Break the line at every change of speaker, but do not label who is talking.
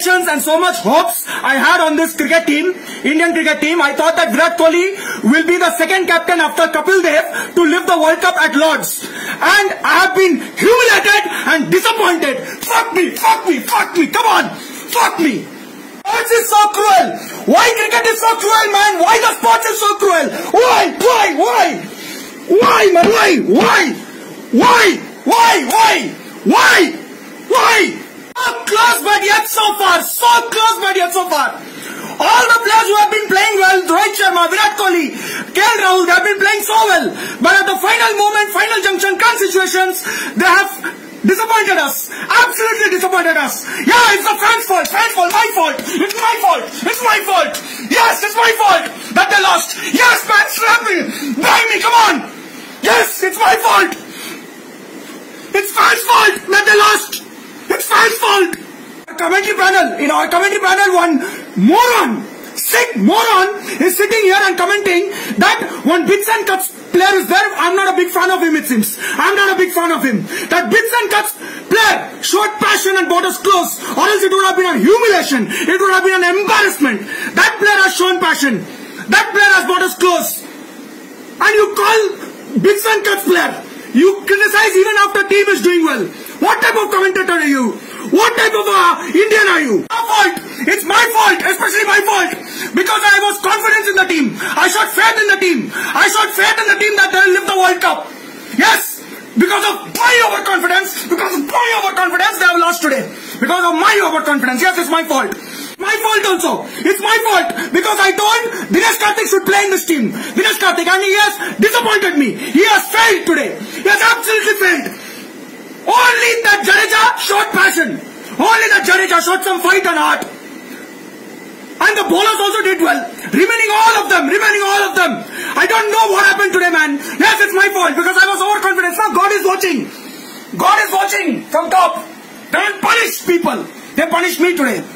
And so much hopes I had on this cricket team, Indian cricket team. I thought that Virat Kohli will be the second captain after Kapil Dev to lift the World Cup at Lord's. And I have been humiliated and disappointed. Fuck me, fuck me, fuck me. Come on, fuck me. Sports is so cruel. Why cricket is so cruel, man? Why the sports is so cruel? Why, man? Why? So close but yet so far. So close but yet so far. All the players who have been playing well, Rohit Sharma, Virat Kohli, KL Rahul, they have been playing so well. But at the final moment, final junction, crunch situations, they have disappointed us. Absolutely disappointed us. Yeah, it's the fans' fault. My fault. It's my fault. Yes, it's my fault that they lost. Yes, man, slap me. Bang me, come on. Yes, it's my fault. It's fans' fault that they lost. It's fans' fault. In our commentary panel, one moron, sick moron is sitting here and commenting that one bits and cuts player is there. I'm not a big fan of him, it seems. I'm not a big fan of him. That bits and cuts player showed passion and bought us close, or else it would have been a humiliation. It would have been an embarrassment. That player has shown passion. That player has bought us close. And you call bits and cuts player. You criticize even after team is doing well. What type of commentator are you? What type of Indian are you? My fault. It's my fault, especially my fault. Because I was confident in the team. I showed faith in the team. I showed faith in the team that they will lift the World Cup. Yes. Because of my overconfidence, they have lost today. Because of my overconfidence. Yes, it's my fault. My fault also. It's my fault. Because I told Dinesh Karthik should play in this team. Dinesh Karthik, and he has disappointed me. He has failed today. He has absolutely failed. Only that Jadeja showed passion. Only that Jadeja showed some fight and heart. And the bowlers also did well. Remaining all of them. I don't know what happened today, man. Yes, it's my fault because I was overconfident. Now God is watching. God is watching from top. They will punish people. They punished me today.